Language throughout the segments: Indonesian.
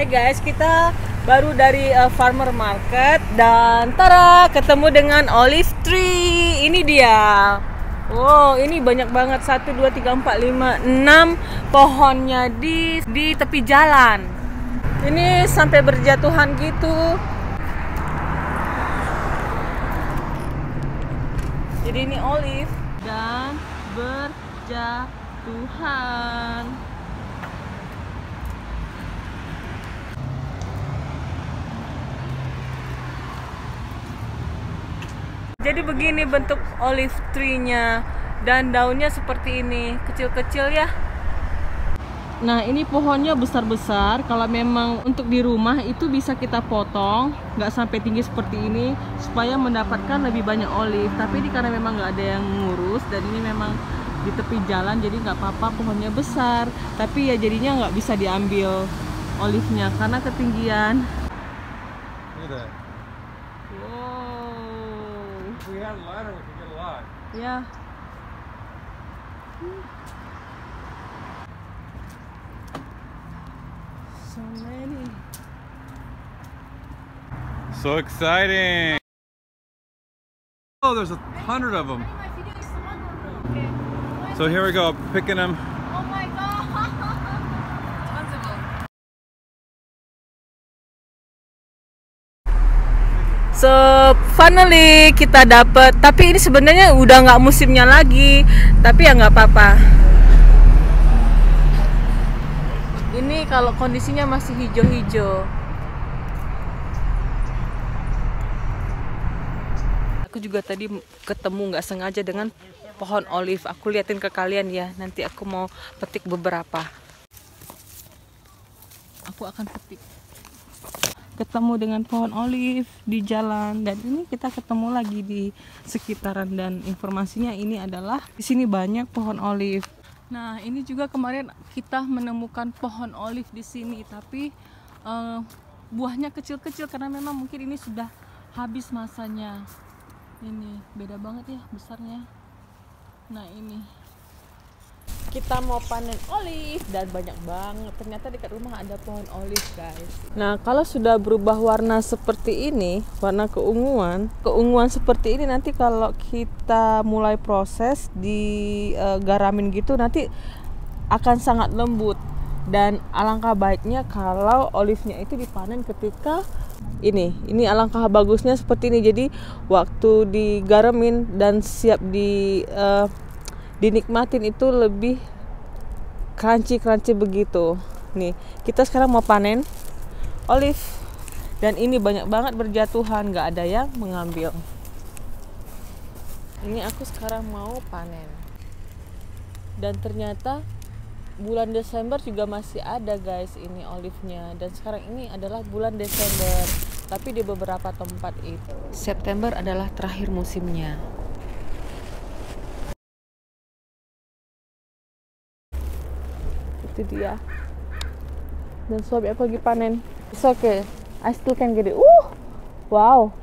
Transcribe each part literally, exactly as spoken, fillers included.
Hey guys, kita baru dari uh, farmer market dan tara ketemu dengan olive tree. Ini dia. Wow, ini banyak banget, satu, dua, tiga, empat, lima, enam pohonnya di di tepi jalan. Ini sampai berjatuhan gitu. Jadi ini olive dan berjatuhan. Jadi begini bentuk olive tree-nya dan daunnya seperti ini, kecil-kecil ya. Nah ini pohonnya besar-besar. Kalau memang untuk di rumah itu bisa kita potong, nggak sampai tinggi seperti ini supaya mendapatkan lebih banyak olive. Tapi ini karena memang nggak ada yang ngurus dan ini memang di tepi jalan, jadi nggak apa-apa pohonnya besar. Tapi ya jadinya nggak bisa diambil olive-nya karena ketinggian. If we had a ladder, we could get a lot. Yeah. So many. So exciting! Oh, there's a hundred of them. So here we go, picking them. Oh my god! Tons of them. So finally kita dapat, tapi ini sebenarnya udah nggak musimnya lagi, tapi ya nggak apa-apa. Ini kalau kondisinya masih hijau-hijau. Aku juga tadi ketemu nggak sengaja dengan pohon olive. Aku liatin ke kalian ya. Nanti aku mau petik beberapa. Aku akan petik. Ketemu dengan pohon olive di jalan dan ini kita ketemu lagi di sekitaran dan informasinya ini adalah di sini banyak pohon olive. Nah ini juga kemarin kita menemukan pohon olive di sini tapi uh, buahnya kecil-kecil karena memang mungkin ini sudah habis masanya. Ini beda banget ya besarnya. Nah ini kita mau panen olive dan banyak banget. Ternyata dekat rumah ada pohon olive guys. Nah kalau sudah berubah warna seperti ini, warna keunguan, keunguan seperti ini nanti kalau kita mulai proses di uh, garamin gitu nanti akan sangat lembut. Dan alangkah baiknya kalau olive-nya itu dipanen ketika ini. Ini alangkah bagusnya seperti ini. Jadi waktu digaramin dan siap di uh, dinikmatin itu lebih crunchy-crunchy begitu. Nih, kita sekarang mau panen olive dan ini banyak banget berjatuhan, nggak ada yang mengambil. Ini aku sekarang mau panen. Dan ternyata bulan Desember juga masih ada guys ini olive-nya. Dan sekarang ini adalah bulan Desember, tapi di beberapa tempat itu September adalah terakhir musimnya. Itu dia. Dan suami aku lagi panen. It's okay, I still can get it. Uh, wow.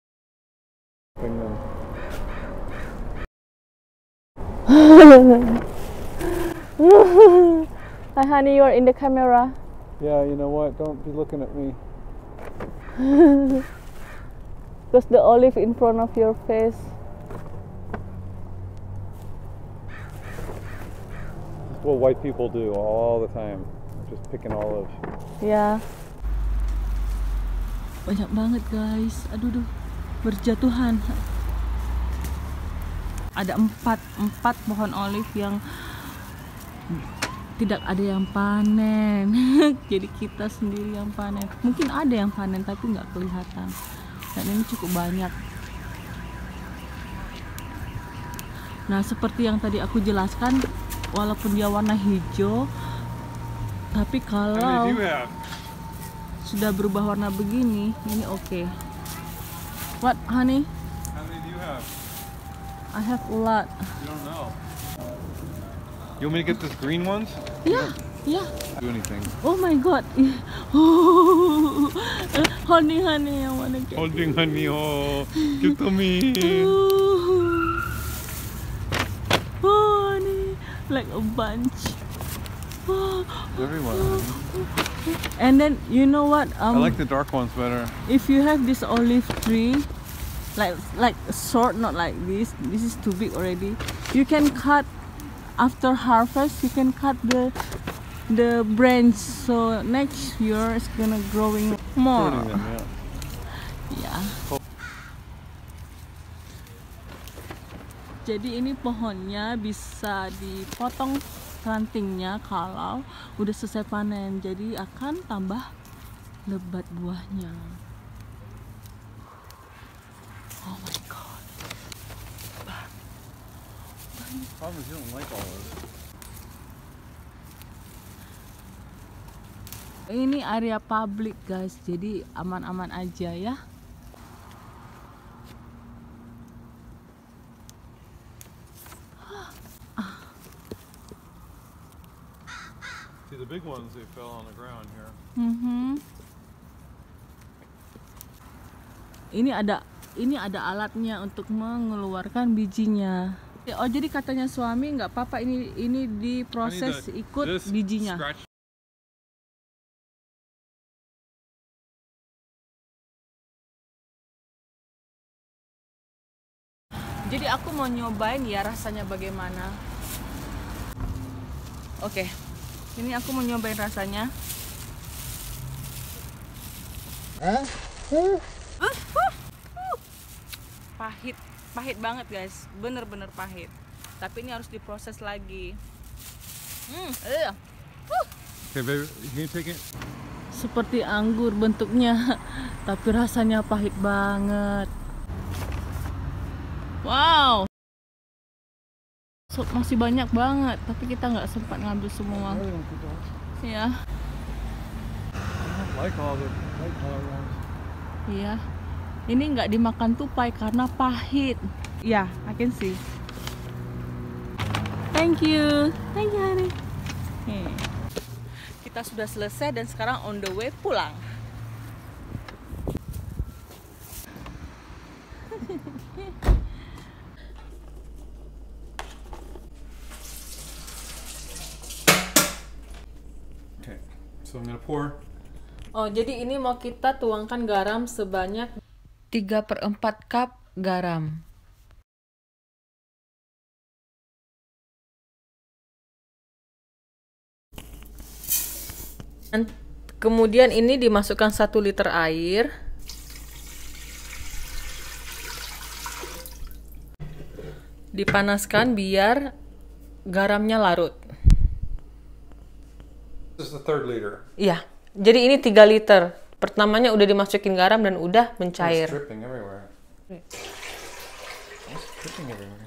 Hi honey, you're in the camera. Yeah, you know what? Don't be looking at me. Because the olive in front of your face. What white people do all the time, just picking olives. Ya. Banyak banget guys. Aduh, duh. Berjatuhan. Ada empat, empat pohon olive yang tidak ada yang panen. Jadi kita sendiri yang panen. Mungkin ada yang panen tapi nggak kelihatan. Dan ini cukup banyak. Nah, seperti yang tadi aku jelaskan, walaupun dia warna hijau, tapi kalau sudah berubah warna begini, ini oke. Okay. What, honey? How many do you have? I have a lot. You don't know. You want me to get these green ones? Yeah, yeah. Do anything. Oh my god. Oh, honey, honey, I wanna get Holding honey, oh, give to me. Oh, honey, like a bunch. Everyone. And then you know what? I Um, like the dark ones better. if you have this olive tree, like like short, not like this. This is too big already. You can cut after harvest. You can cut the the branch, so next year it's gonna growing more. Pruning them, yeah. Ya. Jadi ini pohonnya bisa dipotong rantingnya kalau udah selesai panen. Jadi akan tambah lebat buahnya. Oh my god. Problem is you don't like all of it. Ini area publik guys, jadi aman-aman aja ya. See, the big ones, they fell on the ground here. Mhm. Ini ada ini ada alatnya untuk mengeluarkan bijinya. Oh jadi katanya suami nggak apa-apa ini ini diproses I need the- ikut this bijinya. scratch- Jadi aku mau nyobain ya rasanya bagaimana. Oke, ini aku mau nyobain rasanya. Pahit, pahit banget guys, bener-bener pahit. Tapi ini harus diproses lagi. Hmm, eh. Okay, baby, can you take it? Seperti anggur bentuknya, tapi rasanya pahit banget. Wow, so, masih banyak banget, tapi kita nggak sempat ngambil semua. Ya, I don't like all the light color ones. iya. Ini nggak dimakan tupai karena pahit. Ya, I can see. Thank you, thank you honey. Nih. Kita sudah selesai dan sekarang on the way pulang. Okay, so I'm gonna pour. Oh, jadi ini mau kita tuangkan garam sebanyak tiga per empat cup garam. Dan kemudian ini dimasukkan satu liter air. Dipanaskan biar garamnya larut. This is the third liter. Iya, jadi ini tiga liter. Pertamanya udah dimasukin garam dan udah It's mencair. dripping everywhere. It's dripping everywhere.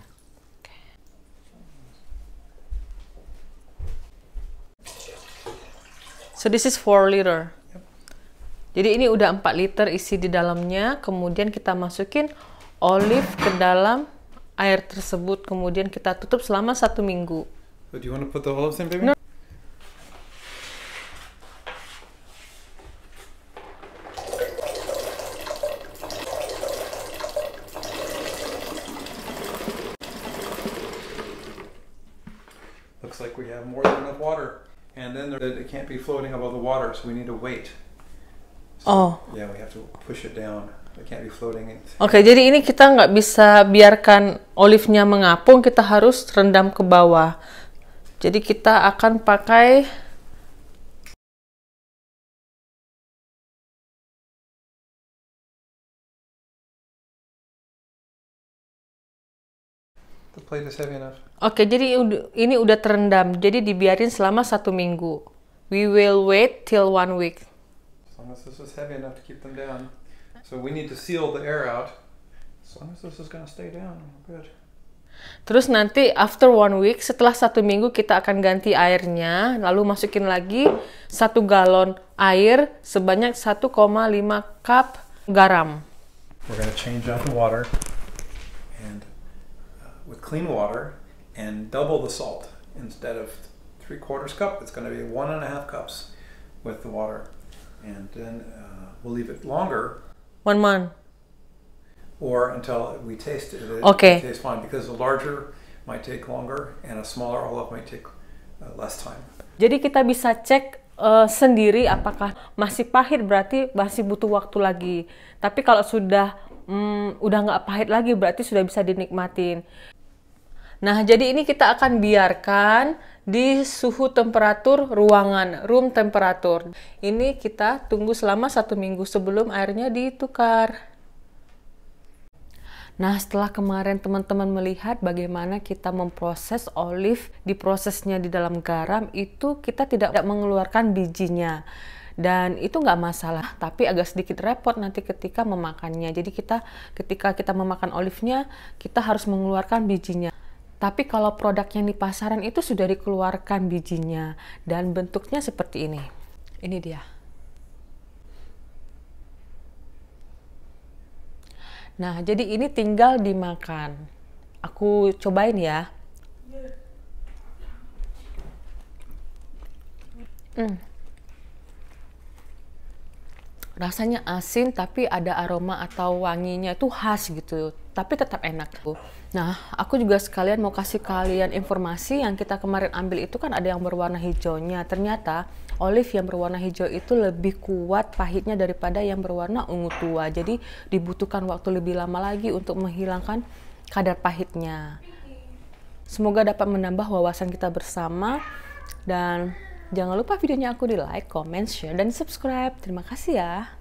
So this is four liter. Jadi ini udah empat liter isi di dalamnya. Kemudian kita masukin olive ke dalam air tersebut. Kemudian kita tutup selama satu minggu. So do you want to put the olives in, baby? No. Looks like we have more than enough water. And then there, it can't be floating above the water, so we need to wait. So, Oh. Yeah, we have to push it down. It can't be floating. It- Oke, jadi ini kita nggak bisa biarkan olive-nya mengapung. Kita harus rendam ke bawah. Jadi kita akan pakai The plate is heavy enough. Oke, jadi ud- ini udah terendam. Jadi dibiarin selama satu minggu. We will wait till one week. As long as this is heavy enough to keep them down. So we need to seal the air out. As long as this is going to stay down, we're good. Terus nanti after one week, setelah satu minggu kita akan ganti airnya. Lalu masukin lagi satu galon air sebanyak satu koma lima cup garam. We're going to change out the water and uh, with clean water and double the salt. Instead of three quarters cup, it's going to be one and a half cups with the water. And then uh, we'll leave it longer One month. or until we taste it. It Okay. tastes fine because the larger might take longer and a smaller olive might take uh, less time. Jadi kita bisa cek uh, sendiri apakah masih pahit, berarti masih butuh waktu lagi. Tapi kalau sudah um, udah nggak pahit lagi, berarti sudah bisa dinikmatin. Nah, jadi ini kita akan biarkan di suhu temperatur ruangan, room temperature. Ini kita tunggu selama satu minggu sebelum airnya ditukar. Nah, setelah kemarin teman-teman melihat bagaimana kita memproses olive, diprosesnya di dalam garam, itu kita tidak mengeluarkan bijinya. Dan itu nggak masalah, tapi agak sedikit repot nanti ketika memakannya. Jadi kita ketika kita memakan olive-nya, kita harus mengeluarkan bijinya. Tapi kalau produk yang di pasaran itu sudah dikeluarkan bijinya. Dan bentuknya seperti ini. Ini dia. Nah, jadi ini tinggal dimakan. Aku cobain ya. Hmm. Rasanya asin, tapi ada aroma atau wanginya itu khas gitu. Tapi tetap enak. Nah, aku juga sekalian mau kasih kalian informasi yang kita kemarin ambil itu kan ada yang berwarna hijaunya. Ternyata olive yang berwarna hijau itu lebih kuat pahitnya daripada yang berwarna ungu tua. Jadi dibutuhkan waktu lebih lama lagi untuk menghilangkan kadar pahitnya. Semoga dapat menambah wawasan kita bersama. Dan jangan lupa videonya aku di like, comment, share, dan subscribe. Terima kasih ya.